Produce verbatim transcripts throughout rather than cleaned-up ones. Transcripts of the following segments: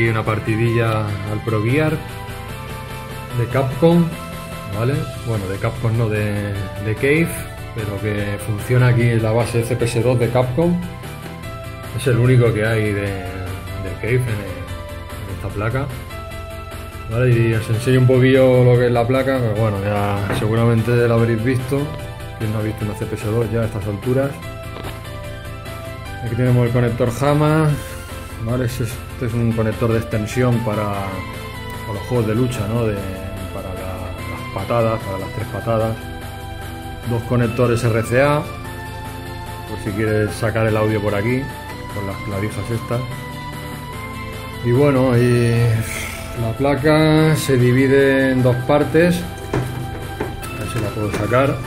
aquí una partidilla al Pro Gear de Capcom, ¿vale? Bueno, de Capcom no, de, de Cave, pero que funciona aquí en la base C P S dos de Capcom. Es el único que hay de, de Cave en, en esta placa, ¿vale? Y os enseño un poquillo lo que es la placa, pero bueno, ya seguramente lo habréis visto. Quien no ha visto una C P S dos ya a estas alturas. Aquí tenemos el conector JAMA, ¿vale? Este es un conector de extensión para, para los juegos de lucha, ¿no? De, para la, las patadas, para las tres patadas. Dos conectores R C A, por si quieres sacar el audio por aquí, con las clavijas estas. Y bueno, y la placa se divide en dos partes. A ver si la puedo sacar.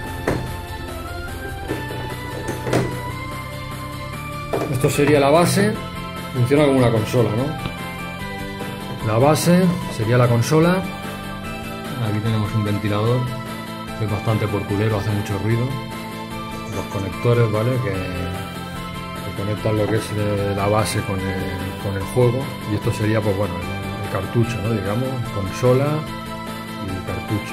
Esto sería la base, funciona como una consola, ¿no? La base sería la consola. Aquí tenemos un ventilador que es bastante porculero, hace mucho ruido. Los conectores, ¿vale? Que, que conectan lo que es la base con el, con el juego. Y esto sería, pues bueno, el, el cartucho, ¿no? Digamos, consola y cartucho.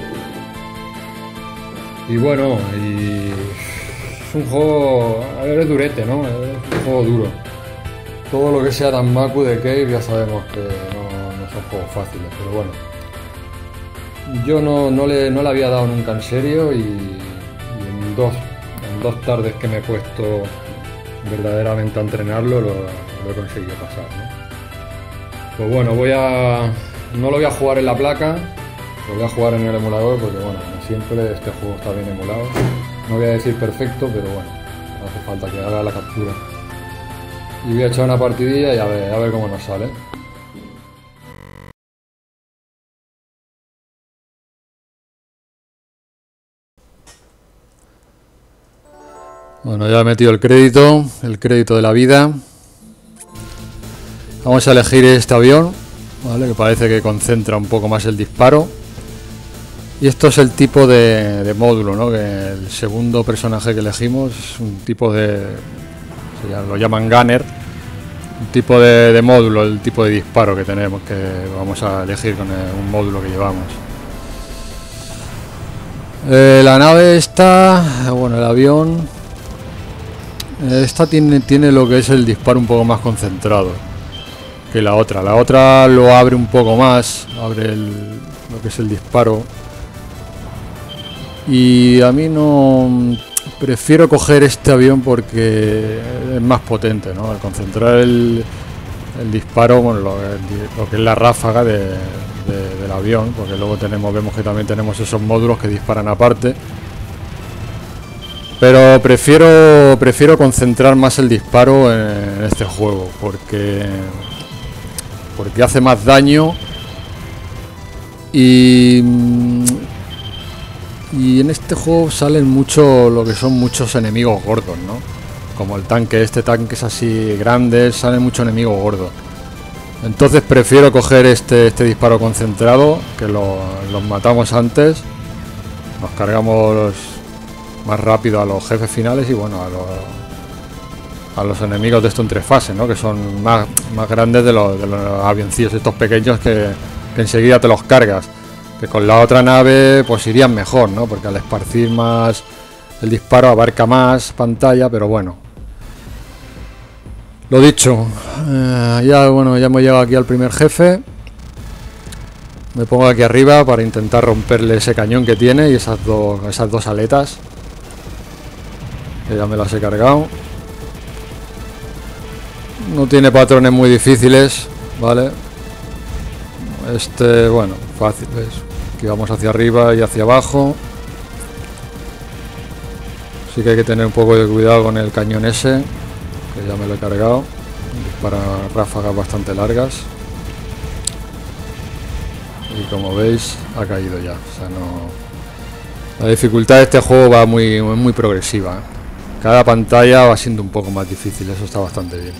Y bueno, y... es un juego, a ver, es durete, ¿no? Es un juego duro. Todo lo que sea Danmaku de Cave ya sabemos que no, no son juegos fáciles, pero bueno. Yo no, no, le, no le había dado nunca en serio y, y en, dos, en dos tardes que me he puesto verdaderamente a entrenarlo lo, lo he conseguido pasar, ¿no? Pues bueno, voy a... no lo voy a jugar en la placa, lo voy a jugar en el emulador porque bueno, como siempre este juego está bien emulado. No voy a decir perfecto, pero bueno, no hace falta que haga la captura. Y voy a echar una partidilla y a ver, a ver cómo nos sale. Bueno, ya he metido el crédito, el crédito de la vida. Vamos a elegir este avión, ¿vale? Que parece que concentra un poco más el disparo. Y esto es el tipo de, de módulo, ¿no? Que el segundo personaje que elegimos es un tipo de... ya lo llaman gunner. Un tipo de, de módulo, el tipo de disparo que tenemos, que vamos a elegir con el, un módulo que llevamos. Eh, la nave esta, bueno, el avión... Esta tiene, tiene lo que es el disparo un poco más concentrado que la otra. La otra lo abre un poco más, abre el, lo que es el disparo. Y a mí no... prefiero coger este avión porque es más potente, ¿no? Al concentrar el, el disparo, bueno, lo, lo que es la ráfaga de, de, del avión, porque luego tenemos, vemos que también tenemos esos módulos que disparan aparte. Pero prefiero prefiero concentrar más el disparo en este juego porque porque hace más daño y y en este juego salen mucho lo que son muchos enemigos gordos, ¿no? Como el tanque, este tanque es así grande, salen muchos enemigos gordos. Entonces prefiero coger este este disparo concentrado, que lo, los matamos antes, nos cargamos más rápido a los jefes finales y bueno, a los, a los enemigos de esto en tres fases, ¿no? Que son más, más grandes de los, de los avioncillos estos pequeños que, que enseguida te los cargas. Que con la otra nave pues irían mejor, ¿no? Porque al esparcir más el disparo abarca más pantalla, pero bueno. Lo dicho, eh, ya bueno, ya hemos llegado aquí al primer jefe. Me pongo aquí arriba para intentar romperle ese cañón que tiene y esas dos, esas dos aletas. Que ya me las he cargado. No tiene patrones muy difíciles, ¿vale? Este, bueno, fácil, ¿ves? Aquí vamos hacia arriba y hacia abajo. Sí que hay que tener un poco de cuidado con el cañón ese, que ya me lo he cargado. Para ráfagas bastante largas. Y como veis, ha caído ya. O sea, no... La dificultad de este juego va muy, muy progresiva, ¿eh? Cada pantalla va siendo un poco más difícil, eso está bastante bien.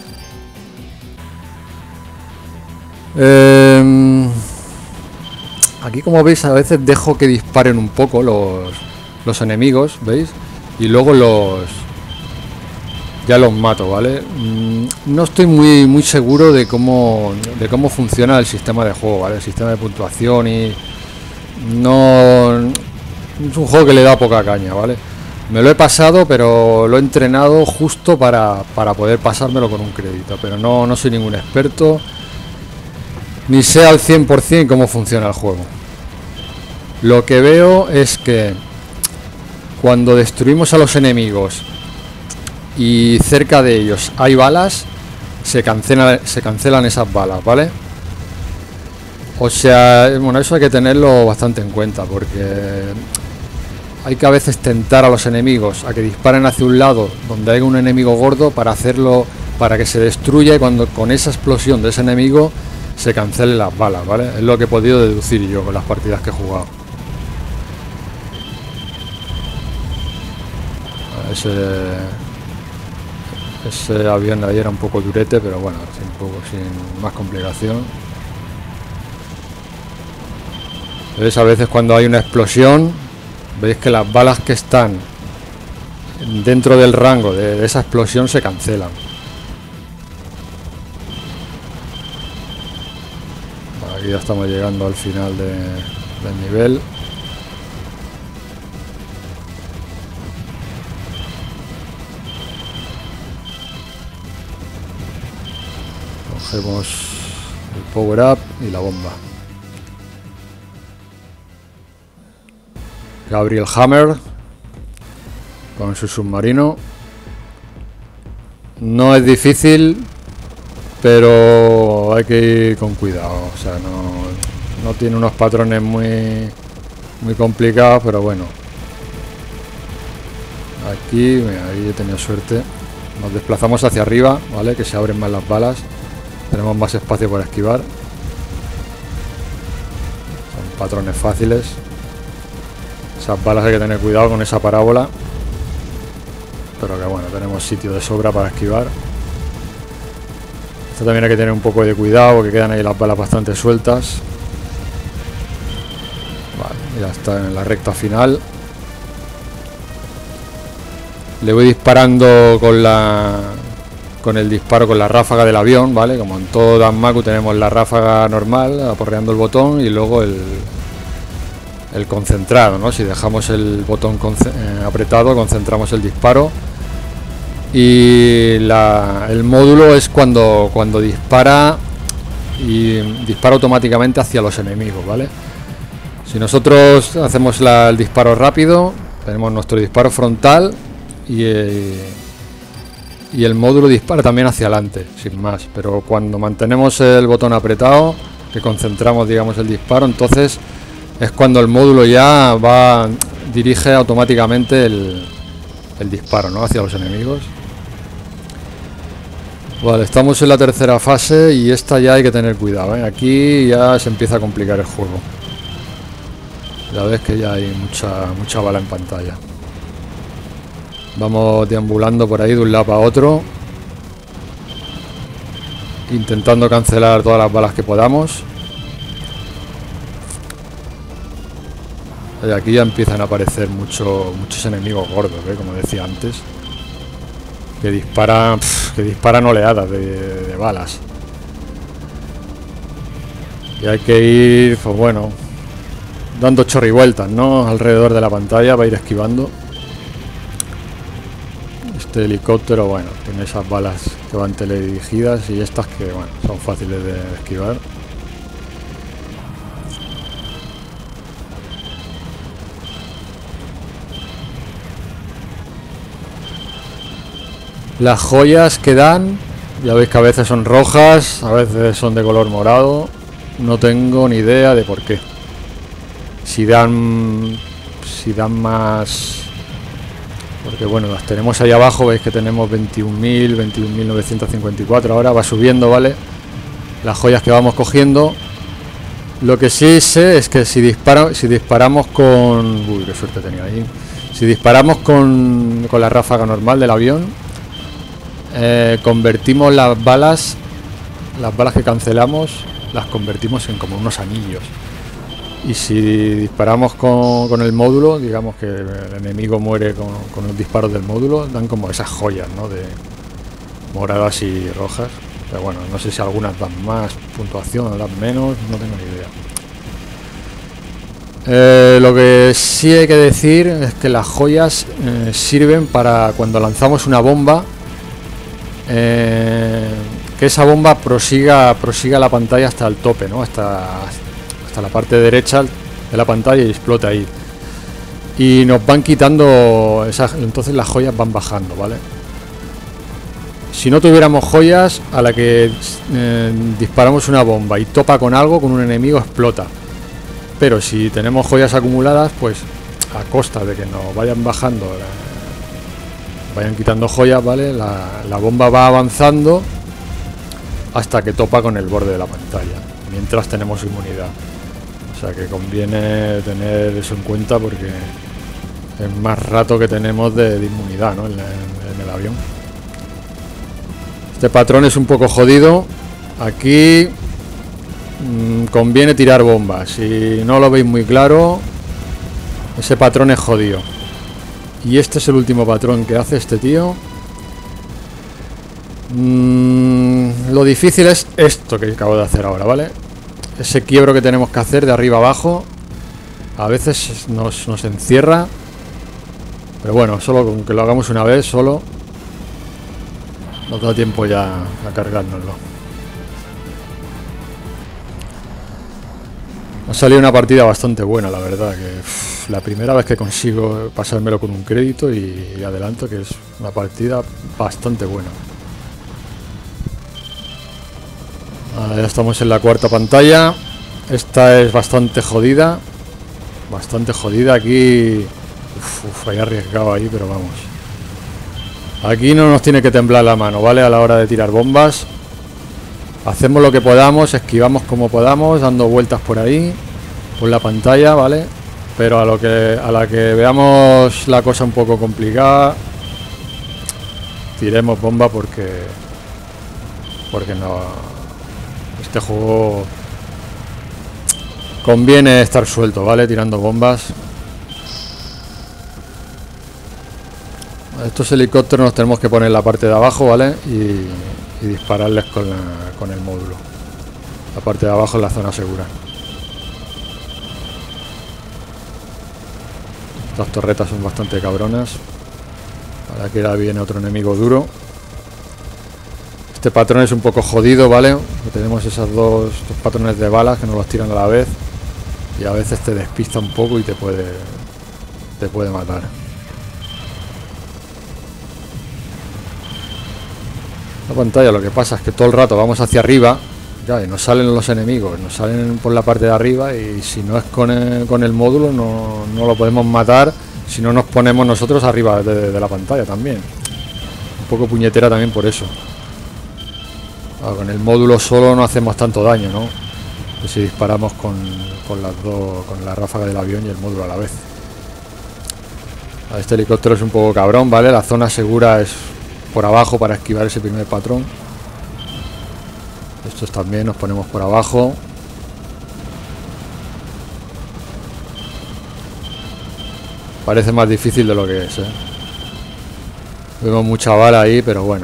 Eh, aquí, como veis, a veces dejo que disparen un poco los, los enemigos, ¿veis? Y luego los... ya los mato, ¿vale? Mm, no estoy muy muy seguro de cómo de cómo funciona el sistema de juego, ¿vale? El sistema de puntuación y no es un juego que le da poca caña, ¿vale? Me lo he pasado, pero lo he entrenado justo para, para poder pasármelo con un crédito, pero no, no soy ningún experto ni sé al cien por cien cómo funciona el juego. Lo que veo es que cuando destruimos a los enemigos y cerca de ellos hay balas, se cancela, se cancelan esas balas, ¿vale? O sea, bueno, eso hay que tenerlo bastante en cuenta, porque hay que a veces tentar a los enemigos a que disparen hacia un lado donde hay un enemigo gordo para hacerlo, para que se destruya, y cuando con esa explosión de ese enemigo se cancelen las balas, ¿vale? Es lo que he podido deducir yo con las partidas que he jugado. Ese, ese avión de ahí era un poco durete, pero bueno, sin, poco, sin más complicación. ¿Veis? A veces cuando hay una explosión, veis que las balas que están dentro del rango de, de esa explosión se cancelan. Aquí ya estamos llegando al final de, del nivel. Cogemos el power up y la bomba. Gabriel Hammer con su submarino. No es difícil, pero hay que ir con cuidado. O sea, no, no tiene unos patrones muy, muy complicados, pero bueno. Aquí, mira, ahí he tenido suerte. Nos desplazamos hacia arriba, ¿vale? Que se abren más las balas. Tenemos más espacio para esquivar. Son patrones fáciles. Esas balas hay que tener cuidado con esa parábola. Pero que bueno, tenemos sitio de sobra para esquivar. Esto también hay que tener un poco de cuidado porque quedan ahí las balas bastante sueltas. Vale, ya está en la recta final. Le voy disparando con la... con el disparo con la ráfaga del avión, ¿vale? Como en todo Danmaku tenemos la ráfaga normal, aporreando el botón, y luego el, el concentrado, ¿no? Si dejamos el botón eh, apretado, concentramos el disparo. Y la, el módulo es cuando, cuando dispara y dispara automáticamente hacia los enemigos, ¿vale? Si nosotros hacemos la, el disparo rápido, tenemos nuestro disparo frontal y... Eh, y el módulo dispara también hacia adelante, sin más, pero cuando mantenemos el botón apretado, que concentramos, digamos, el disparo, entonces es cuando el módulo ya va, dirige automáticamente el, el disparo, ¿no? Hacia los enemigos. Vale, estamos en la tercera fase y esta ya hay que tener cuidado, ¿eh? Aquí ya se empieza a complicar el juego. Ya ves que ya hay mucha, mucha bala en pantalla. Vamos deambulando por ahí de un lado para otro, intentando cancelar todas las balas que podamos. Y aquí ya empiezan a aparecer mucho, muchos enemigos gordos, ¿eh? Como decía antes, que disparan, pff, que disparan oleadas de, de balas. Y hay que ir, pues bueno, dando chorrivueltas, ¿no? Alrededor de la pantalla para ir esquivando. Este helicóptero, bueno, tiene esas balas que van teledirigidas y estas que, bueno, son fáciles de esquivar. Las joyas que dan, ya veis que a veces son rojas, a veces son de color morado. No tengo ni idea de por qué. Si dan, si dan más... Porque bueno, las tenemos ahí abajo, veis que tenemos veintiún mil, veintiún mil novecientos cincuenta y cuatro, ahora va subiendo, ¿vale? Las joyas que vamos cogiendo. Lo que sí sé es que si, disparo, si disparamos con... Uy, qué suerte tenía ahí. Si disparamos con, con la ráfaga normal del avión, eh, convertimos las balas, las balas que cancelamos, las convertimos en como unos anillos. Y si disparamos con, con el módulo, digamos que el enemigo muere con, con los disparos del módulo, dan como esas joyas, ¿no? De, moradas y rojas. Pero bueno, no sé si algunas dan más puntuación o dan menos, no tengo ni idea. Eh, lo que sí hay que decir es que las joyas eh, sirven para cuando lanzamos una bomba, eh, que esa bomba prosiga, prosiga la pantalla hasta el tope, ¿no? Hasta, hasta la parte derecha de la pantalla y explote ahí. Y nos van quitando esas, entonces las joyas van bajando, ¿vale? Si no tuviéramos joyas, a la que eh, disparamos una bomba y topa con algo, con un enemigo, explota. Pero si tenemos joyas acumuladas, pues a costa de que nos vayan bajando, eh, vayan quitando joyas, ¿vale? La, la bomba va avanzando hasta que topa con el borde de la pantalla, mientras tenemos inmunidad. O sea que conviene tener eso en cuenta porque es más rato que tenemos de, de inmunidad, ¿no? en, en, en el avión. Este patrón es un poco jodido. Aquí mmm, conviene tirar bombas. Si no lo veis muy claro, ese patrón es jodido. Y este es el último patrón que hace este tío. Mm, lo difícil es esto que acabo de hacer ahora, ¿vale? Ese quiebro que tenemos que hacer de arriba abajo. A veces nos, nos encierra. Pero bueno, solo con que lo hagamos una vez, solo nos da tiempo ya a cargárnoslo. Ha salido una partida bastante buena, la verdad. Que uff, la primera vez que consigo pasármelo con un crédito y, y adelanto que es una partida bastante buena. Ahora ya estamos en la cuarta pantalla. Esta es bastante jodida. Bastante jodida. Aquí uf, uf, hay arriesgado ahí, pero vamos. Aquí no nos tiene que temblar la mano, ¿vale? A la hora de tirar bombas. Hacemos lo que podamos, esquivamos como podamos, dando vueltas por ahí, por la pantalla, ¿vale? Pero a lo que a la que veamos la cosa un poco complicada, tiremos bomba porque porque no, este juego conviene estar suelto, ¿vale? Tirando bombas. Estos helicópteros nos tenemos que poner en la parte de abajo, ¿vale? Y, y dispararles con, la, con el módulo. La parte de abajo es la zona segura. Estas torretas son bastante cabronas. Ahora que ahora viene otro enemigo duro. Este patrón es un poco jodido, ¿vale? Tenemos esos dos, dos patrones de balas que nos los tiran a la vez. Y a veces te despista un poco y te puede, te puede matar. La pantalla lo que pasa es que todo el rato vamos hacia arriba, ya, y nos salen los enemigos, nos salen por la parte de arriba y si no es con el, con el módulo no, no lo podemos matar si no nos ponemos nosotros arriba de, de la pantalla también. Un poco puñetera también por eso. Ah, con el módulo solo no hacemos tanto daño, ¿no? Que si disparamos con, con las dos, con la ráfaga del avión y el módulo a la vez. Este helicóptero es un poco cabrón, ¿vale? La zona segura es por abajo para esquivar ese primer patrón. Estos también nos ponemos por abajo. Parece más difícil de lo que es, ¿eh? Vemos mucha bala ahí, pero bueno.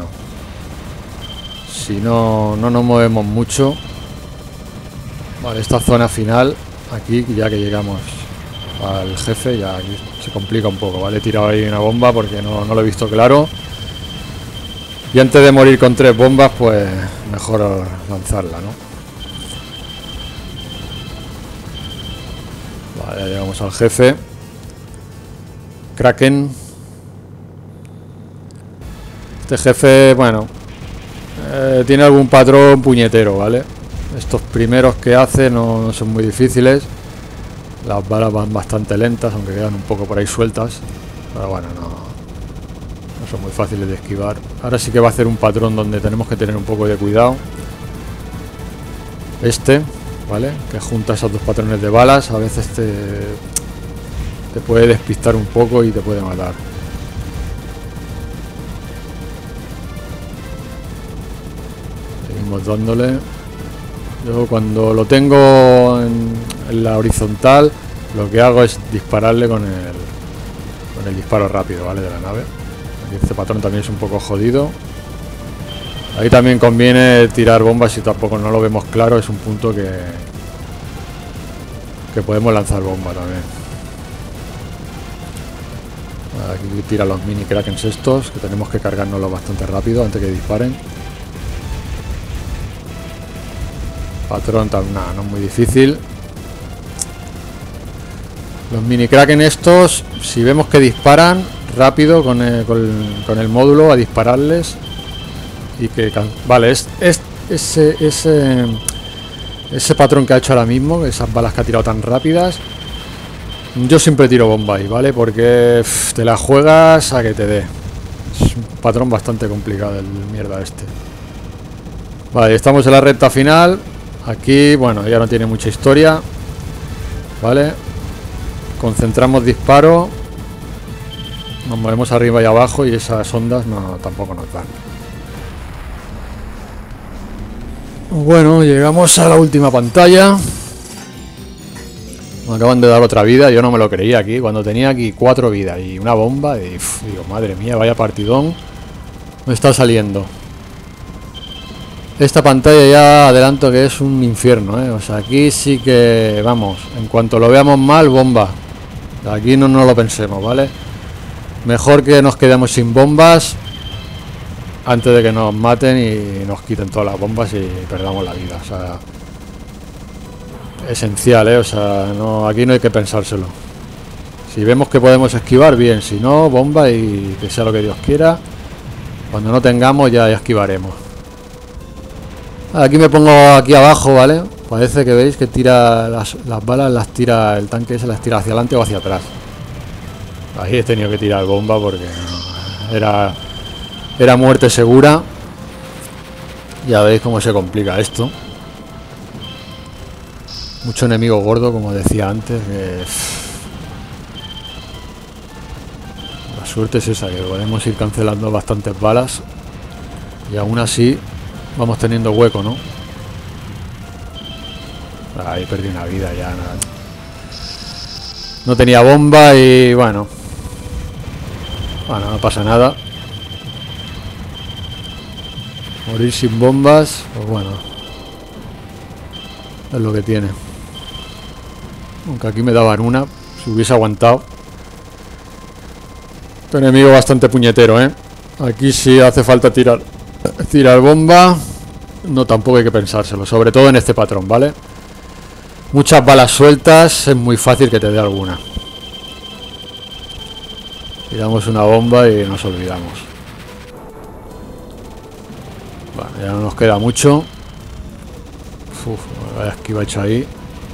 Si no, no nos movemos mucho. Vale, esta zona final, aquí ya que llegamos al jefe, ya aquí se complica un poco, ¿vale? He tirado ahí una bomba porque no, no lo he visto claro. Y antes de morir con tres bombas, pues mejor lanzarla, ¿no? Vale, ya llegamos al jefe. Kraken. Este jefe, bueno, eh, tiene algún patrón puñetero, ¿vale? Estos primeros que hace no, no son muy difíciles. Las balas van bastante lentas, aunque quedan un poco por ahí sueltas. Pero bueno, no, no son muy fáciles de esquivar. Ahora sí que va a hacer un patrón donde tenemos que tener un poco de cuidado. Este, ¿vale? Que junta esos dos patrones de balas. A veces te, te puede despistar un poco y te puede matar. Seguimos dándole. Yo cuando lo tengo en, en la horizontal, lo que hago es dispararle con el, con el disparo rápido, ¿vale? De la nave. Aquí este patrón también es un poco jodido. Ahí también conviene tirar bombas si tampoco no lo vemos claro. Es un punto que que podemos lanzar bomba también. Aquí tira los mini krakens estos, que tenemos que cargárnoslos bastante rápido antes que disparen. Patrón, nada, no es muy difícil. Los mini kraken estos, si vemos que disparan rápido con el, con el, con el módulo a dispararles. Y que vale, es, es ese, ese ese patrón que ha hecho ahora mismo, esas balas que ha tirado tan rápidas. Yo siempre tiro bomba ahí, ¿vale? Porque pff, te la juegas a que te dé. Es un patrón bastante complicado el mierda este. Vale, estamos en la recta final. Aquí, bueno, ya no tiene mucha historia. Vale. Concentramos disparo. Nos movemos arriba y abajo y esas ondas no, tampoco nos dan. Bueno, llegamos a la última pantalla. Me acaban de dar otra vida. Yo no me lo creía aquí. Cuando tenía aquí cuatro vidas y una bomba. Y uf, digo, madre mía, vaya partidón me está saliendo. Esta pantalla ya adelanto que es un infierno, ¿eh? O sea, aquí sí que, vamos, en cuanto lo veamos mal, bomba. Aquí no nos lo pensemos, ¿vale? Mejor que nos quedemos sin bombas antes de que nos maten y nos quiten todas las bombas y perdamos la vida. O sea, esencial, ¿eh? O sea, no, aquí no hay que pensárselo. Si vemos que podemos esquivar, bien. Si no, bomba y que sea lo que Dios quiera. Cuando no tengamos, ya, ya esquivaremos. Aquí me pongo aquí abajo, ¿vale? Parece que veis que tira las, las balas, las tira el tanque, se las tira hacia adelante o hacia atrás. Ahí he tenido que tirar bomba porque no, era, era muerte segura. Ya veis cómo se complica esto. Mucho enemigo gordo, como decía antes. Que... La suerte es esa, que podemos ir cancelando bastantes balas. Y aún así vamos teniendo hueco, ¿no? Ahí perdí una vida ya. Nada. No tenía bomba y bueno. Bueno, no pasa nada. Morir sin bombas, pues bueno. Es lo que tiene. Aunque aquí me daban una, si hubiese aguantado. Este enemigo bastante puñetero, ¿eh? Aquí sí hace falta tirar tirar bomba. No, tampoco hay que pensárselo, sobre todo en este patrón, ¿vale? Muchas balas sueltas, es muy fácil que te dé alguna. Tiramos una bomba y nos olvidamos. Bueno, ya no nos queda mucho. Uf, vaya esquiva hecho ahí.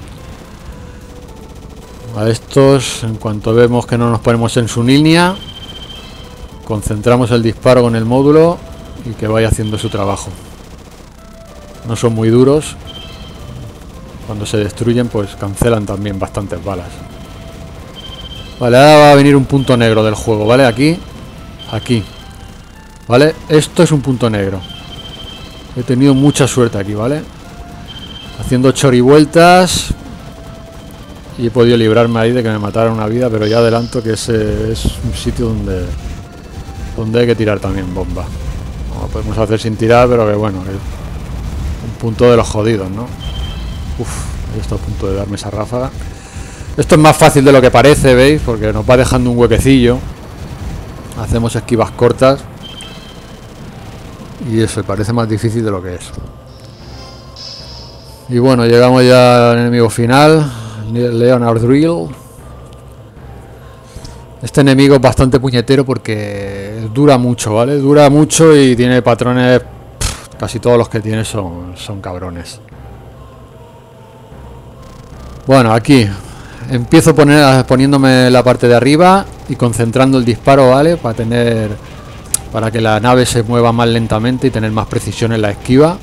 A estos, en cuanto vemos que no nos ponemos en su línea, concentramos el disparo con el módulo y que vaya haciendo su trabajo. No son muy duros. Cuando se destruyen, pues cancelan también bastantes balas. Vale, ahora va a venir un punto negro del juego, ¿vale? Aquí, aquí. ¿Vale? Esto es un punto negro. He tenido mucha suerte aquí, ¿vale? Haciendo chorivueltas. Y he podido librarme ahí de que me mataran una vida, pero ya adelanto que ese es un sitio donde donde hay que tirar también bomba. No lo podemos hacer sin tirar, pero que bueno, que un punto de los jodidos, ¿no? Uf, ahí está a punto de darme esa ráfaga. Esto es más fácil de lo que parece, ¿veis? Porque nos va dejando un huequecillo. Hacemos esquivas cortas. Y eso, parece más difícil de lo que es. Y bueno, llegamos ya al enemigo final. Leonard Drill. Este enemigo es bastante puñetero porque dura mucho, ¿vale? Dura mucho y tiene patrones. Pff, casi todos los que tiene son, son cabrones. Bueno, aquí empiezo poner, poniéndome la parte de arriba y concentrando el disparo, ¿vale? Para tener, para que la nave se mueva más lentamente y tener más precisión en la esquiva.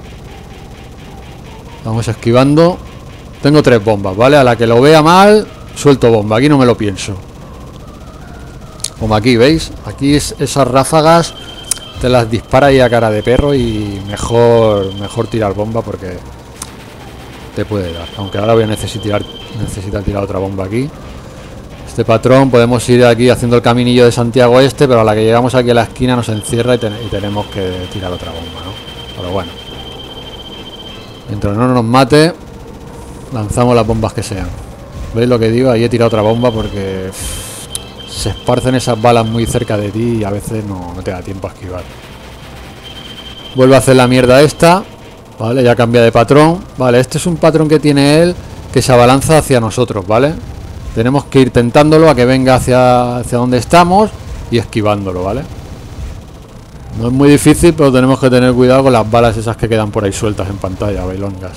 Vamos esquivando. Tengo tres bombas, ¿vale? A la que lo vea mal, suelto bomba. Aquí no me lo pienso. Como aquí, ¿veis? Aquí es, esas ráfagas te las dispara ahí a cara de perro y mejor, mejor tirar bomba porque te puede dar. Aunque ahora voy a necesitar, necesitar tirar otra bomba aquí. Este patrón podemos ir aquí haciendo el caminillo de Santiago este, pero a la que llegamos aquí a la esquina nos encierra y, ten, y tenemos que tirar otra bomba, ¿no? Pero bueno. Mientras no nos mate, lanzamos las bombas que sean. ¿Veis lo que digo? Ahí he tirado otra bomba porque uff, se esparcen esas balas muy cerca de ti y a veces no, no te da tiempo a esquivar. Vuelvo a hacer la mierda esta. Vale, ya cambia de patrón. Vale, este es un patrón que tiene él que se abalanza hacia nosotros, ¿vale? Tenemos que ir tentándolo a que venga hacia, hacia donde estamos y esquivándolo, ¿vale? No es muy difícil, pero tenemos que tener cuidado con las balas esas que quedan por ahí sueltas en pantalla, bailongas.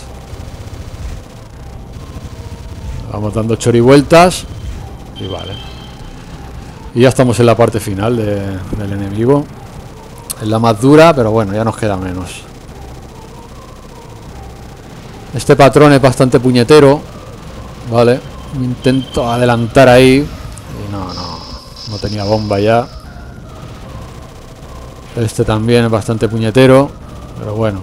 Vamos dando chorivueltas y vale. Y ya estamos en la parte final de, del enemigo. Es la más dura, pero bueno, ya nos queda menos. Este patrón es bastante puñetero, ¿vale? Intento adelantar ahí y no, no, no tenía bomba ya. Este también es bastante puñetero, pero bueno.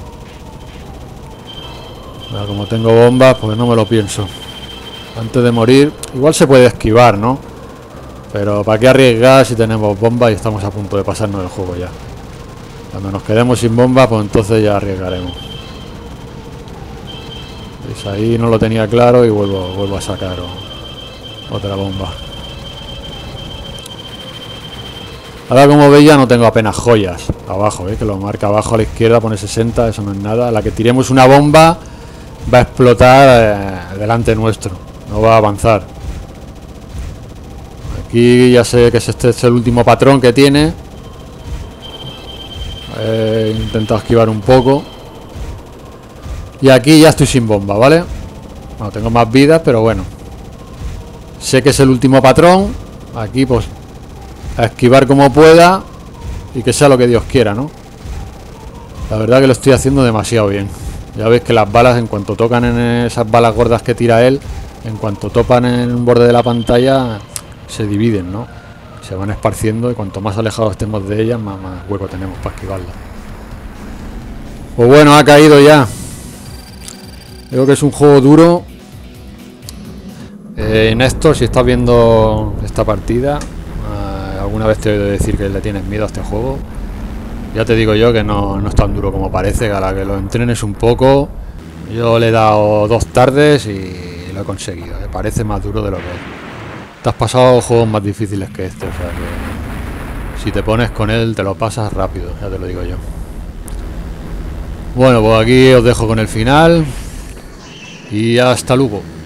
Ahora, como tengo bombas, pues no me lo pienso. Antes de morir, igual se puede esquivar, ¿no? Pero ¿para qué arriesgar si tenemos bombas y estamos a punto de pasarnos el juego ya? Cuando nos quedemos sin bombas, pues entonces ya arriesgaremos. Pues ahí no lo tenía claro y vuelvo, vuelvo a sacar otra bomba. Ahora, como veis, ya no tengo apenas joyas abajo, ¿eh? Que lo marca abajo a la izquierda, pone sesenta, eso no es nada. A la que tiremos una bomba va a explotar eh, delante nuestro, no va a avanzar. Aquí ya sé que este es el último patrón que tiene. He intentado esquivar un poco. Y aquí ya estoy sin bomba, ¿vale? Bueno, tengo más vidas, pero bueno. Sé que es el último patrón. Aquí pues a esquivar como pueda y que sea lo que Dios quiera, ¿no? La verdad que lo estoy haciendo demasiado bien. Ya veis que las balas, en cuanto tocan en esas balas gordas que tira él, en cuanto topan en un borde de la pantalla, se dividen, ¿no? Se van esparciendo y cuanto más alejados estemos de ellas, más, más hueco tenemos para esquivarla. Pues bueno, ha caído ya. Creo que es un juego duro. Eh, Néstor, si estás viendo esta partida, eh, alguna vez te he oído decir que le tienes miedo a este juego. Ya te digo yo que no, no es tan duro como parece, que a la que lo entrenes un poco. Yo le he dado dos tardes y lo he conseguido. ¿eh? Parece más duro de lo que es. Te has pasado juegos más difíciles que este, o sea que si te pones con él te lo pasas rápido, ya te lo digo yo. Bueno, pues aquí os dejo con el final y hasta luego.